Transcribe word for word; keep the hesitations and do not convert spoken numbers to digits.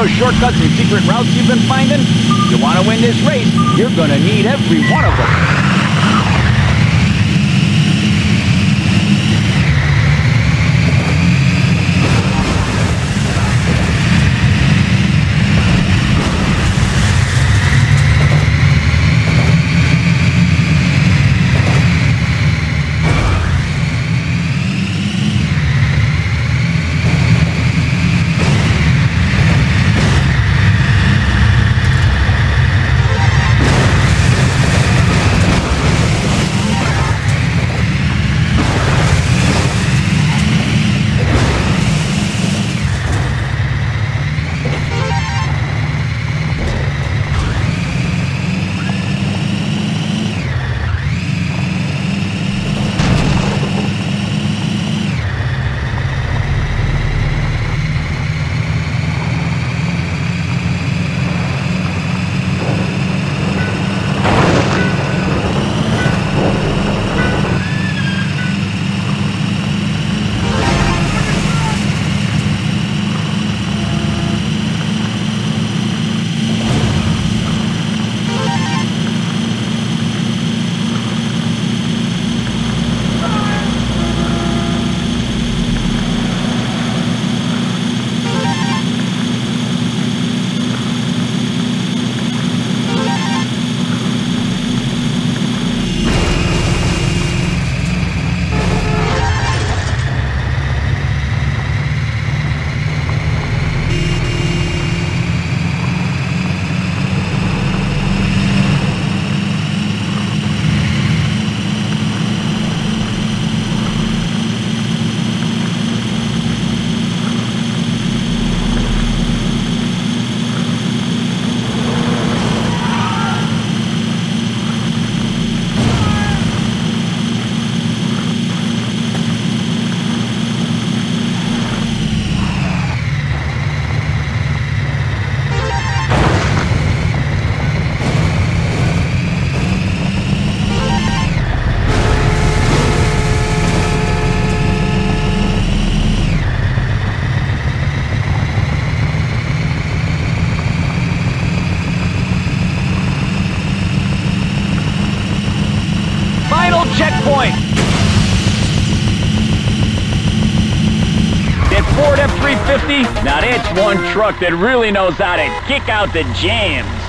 those shortcuts and secret routes you've been finding? You want to win this race, you're gonna need every one of them. Checkpoint! That Ford F three fifty, now that's one truck that really knows how to kick out the jams.